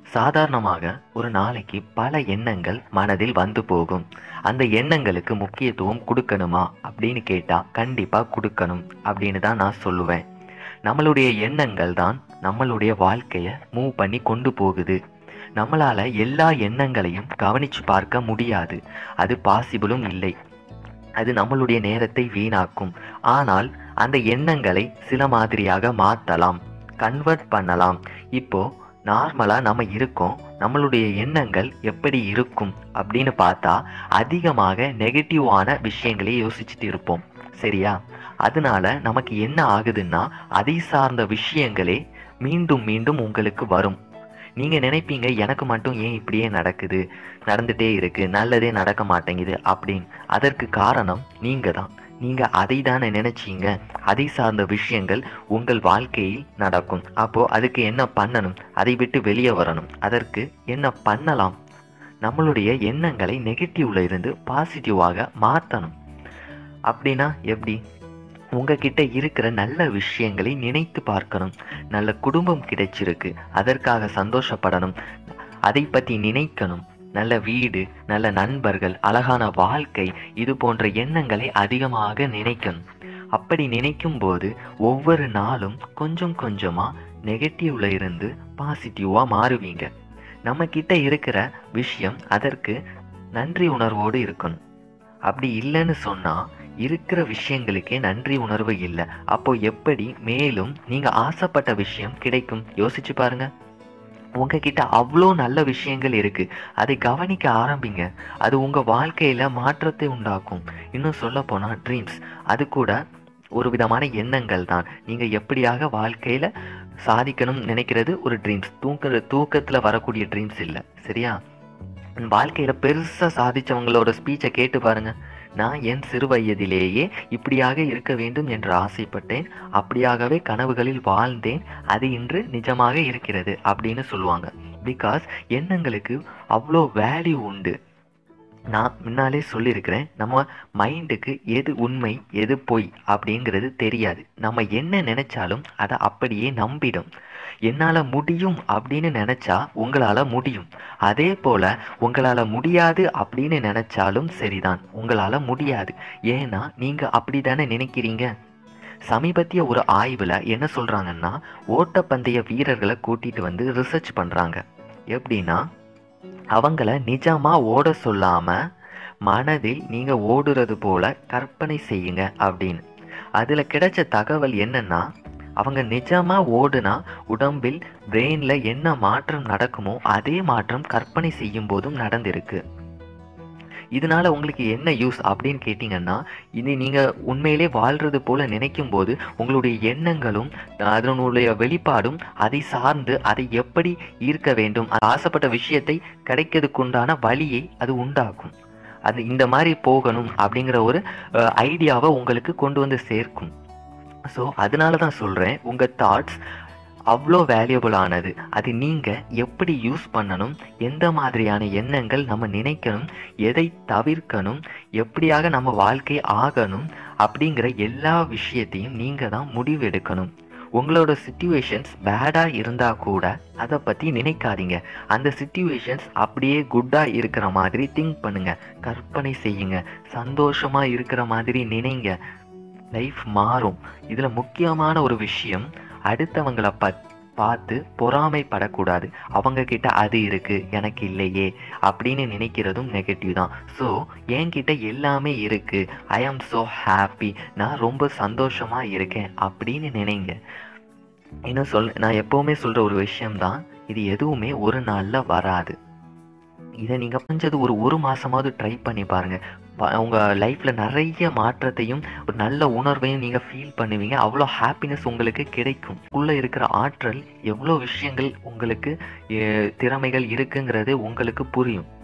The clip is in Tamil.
சாதாரணமாக ஒரு நாளைக்கு பல எண்ணங்கள் மனதில் வந்து போகும். அந்த எண்ணங்களுக்கு முக்கியத்துவம் கொடுக்கணுமா அப்படின்னு கேட்டா கண்டிப்பா கொடுக்கணும் அப்படின்னு தான் நான் சொல்லுவேன். நம்மளுடைய எண்ணங்கள் தான் நம்மளுடைய வாழ்க்கையை மூவ் பண்ணி கொண்டு போகுது. நம்மளால எல்லா எண்ணங்களையும் கவனிச்சு பார்க்க முடியாது. அது பாசிபிளும் இல்லை. அது நம்மளுடைய நேரத்தை வீணாக்கும். ஆனால் அந்த எண்ணங்களை சில மாதிரியாக மாற்றலாம், கன்வெர்ட் பண்ணலாம். இப்போ நார்மலா நம்ம இருக்கோம், நம்மளுடைய எண்ணங்கள் எப்படி இருக்கும் அப்படின்னு பார்த்தா அதிகமாக நெகட்டிவான விஷயங்களே யோசிச்சுட்டு இருப்போம். சரியா? அதனால நமக்கு என்ன ஆகுதுன்னா அதை சார்ந்த விஷயங்களே மீண்டும் மீண்டும் உங்களுக்கு வரும். நீங்க நினைப்பீங்க எனக்கு மட்டும் ஏன் இப்படியே நடக்குது, நடந்துட்டே இருக்கு, நல்லதே நடக்க மாட்டேங்குது அப்படின்னு. அதற்கு காரணம் நீங்க தான். நீங்க அதை தானே நினைச்சீங்க. அதை சார்ந்த விஷயங்கள் உங்கள் வாழ்க்கையில் நடக்கும். அப்போ அதுக்கு என்ன பண்ணணும்? அதை விட்டு வெளியே வரணும். அதற்கு என்ன பண்ணலாம்? நம்மளுடைய எண்ணங்களை நெகட்டிவ்ல இருந்து பாசிட்டிவாக மாற்றணும். அப்படின்னா எப்படி? உங்ககிட்ட இருக்கிற நல்ல விஷயங்களை நினைத்து பார்க்கணும். நல்ல குடும்பம் கிடைச்சிருக்கு, அதற்காக சந்தோஷப்படணும், அதை பற்றி நினைக்கணும். நல்ல வீடு, நல்ல நண்பர்கள், அழகான வாழ்க்கை, இது போன்ற எண்ணங்களை அதிகமாக நினைக்கணும். அப்படி நினைக்கும் போது ஒவ்வொரு நாளும் கொஞ்சம் கொஞ்சமா நெகட்டிவ்ல இருந்து பாசிட்டிவா மாறுவீங்க. நம்ம கிட்ட இருக்கிற விஷயம் அதற்கு நன்றி உணர்வோடு இருக்கணும். அப்படி இல்லைன்னு சொன்னா இருக்கிற விஷயங்களுக்கே நன்றி உணர்வு இல்லை. அப்போ எப்படி மேலும் நீங்க ஆசைப்பட்ட விஷயம் கிடைக்கும்? யோசிச்சு பாருங்க. உங்ககிட்ட அவ்வளோ நல்ல விஷயங்கள் இருக்கு, அதை கவனிக்க ஆரம்பிங்க. அது உங்க வாழ்க்கையில மாற்றத்தை உண்டாக்கும். இன்னும் சொல்ல போனா ட்ரீம்ஸ், அது கூட ஒரு விதமான எண்ணங்கள் தான். நீங்க எப்படியாக வாழ்க்கையில சாதிக்கணும் நினைக்கிறது ஒரு ட்ரீம்ஸ். தூக்கத்துல வரக்கூடிய ட்ரீம்ஸ் இல்லை. சரியா? வாழ்க்கையில பெருசா சாதிச்சவங்களோட ஸ்பீச்சை கேட்டு பாருங்க. நான் என் சிறு வயதிலேயே இப்படியாக இருக்க வேண்டும் என்று ஆசைப்பட்டேன், அப்படியாகவே கனவுகளில் வாழ்ந்தேன், அது இன்று நிஜமாக இருக்கிறது அப்படின்னு சொல்லுவாங்க. பிகாஸ் எண்ணங்களுக்கு அவ்வளோ வேல்யூ உண்டு. நான் முன்னாலே சொல்லியிருக்கிறேன், நம்ம மைண்டுக்கு எது உண்மை எது பொய் அப்படிங்கிறது தெரியாது. நம்ம என்ன நினைச்சாலும் அதை அப்படியே நம்பிடும். என்னால் முடியும் அப்படின்னு நினைச்சா உங்களால் முடியும். அதே போல உங்களால் முடியாது அப்படின்னு நினைச்சாலும் சரிதான், உங்களால் முடியாது. ஏன்னா நீங்கள் அப்படி தானே நினைக்கிறீங்க. சமீபத்திய ஒரு ஆய்வில் என்ன சொல்கிறாங்கன்னா, ஓட்டப்பந்தய வீரர்களை கூட்டிகிட்டு வந்து ரிசர்ச் பண்ணுறாங்க. எப்படின்னா, அவங்கள நிஜமா ஓட சொல்லாம மனதில் நீங்க ஓடுறது போல கற்பனை செய்யுங்க அப்படின்னு. அதுல கிடைச்ச தகவல் என்னன்னா, அவங்க நிஜமா ஓடுனா உடம்பில் பிரெயின்ல என்ன மாற்றம் நடக்குமோ அதே மாற்றம் கற்பனை செய்யும் போதும் நடந்திருக்கு. இதனால உங்களுக்கு என்ன யூஸ் அப்படின்னு கேட்டீங்கன்னா, இனி நீங்க உண்மையிலே வாழ்றது போல நினைக்கும் போது உங்களுடைய எண்ணங்களும் அதனுடைய வெளிப்பாடும் அதை சார்ந்து அதை எப்படி ஈர்க்க வேண்டும், ஆசைப்பட்ட விஷயத்தை கிடைக்கிறதுக்குண்டான வழியை அது உண்டாக்கும். அது இந்த மாதிரி போகணும் அப்படிங்கிற ஒரு ஐடியாவை உங்களுக்கு கொண்டு வந்து சேர்க்கும். ஸோ அதனால தான் சொல்றேன், உங்க தாட்ஸ் அவ்வளோ வேல்யூபிளானது. அது நீங்கள் எப்படி யூஸ் பண்ணணும், எந்த மாதிரியான எண்ணங்கள் நம்ம நினைக்கணும், எதை தவிர்க்கணும், எப்படியாக நம்ம வாழ்க்கை ஆகணும் அப்படிங்கிற எல்லா விஷயத்தையும் நீங்கள் தான் முடிவெடுக்கணும். உங்களோட சிச்சுவேஷன்ஸ் பேடாக இருந்தால் கூட அதை பற்றி நினைக்காதீங்க. அந்த சிச்சுவேஷன்ஸ் அப்படியே குட்டாக இருக்கிற மாதிரி திங்க் பண்ணுங்க, கற்பனை செய்யுங்க, சந்தோஷமாக இருக்கிற மாதிரி நினைங்க. லைஃப் மாறும். இதில் முக்கியமான ஒரு விஷயம், அடுத்தவங்களை பார்த்து பொறாமைப்படக்கூடாது. அவங்க கிட்ட அது இருக்கு எனக்கு இல்லையே அப்படின்னு நினைக்கிறதும் நெகட்டிவ் தான். ஸோ என்கிட்ட எல்லாமே இருக்கு, ஐ ஆம் ஸோ ஹாப்பி, நான் ரொம்ப சந்தோஷமா இருக்கேன் அப்படின்னு நினைங்க. இன்னும் நான் எப்பவுமே சொல்ற ஒரு விஷயம்தான், இது எதுவுமே ஒரு நாள்ல வராது. இதை நீங்கள் கொஞ்சது ஒரு மாதமாவது ட்ரை பண்ணி பாருங்கள். உங்கள் லைஃப்பில் நிறைய மாற்றத்தையும் ஒரு நல்ல உணர்வையும் நீங்கள் ஃபீல் பண்ணுவீங்க. அவ்வளோ ஹாப்பினஸ் உங்களுக்கு கிடைக்கும். உள்ளே இருக்கிற ஆற்றல், எவ்வளோ விஷயங்கள் உங்களுக்கு திறமைகள் இருக்குங்கிறது உங்களுக்கு புரியும்.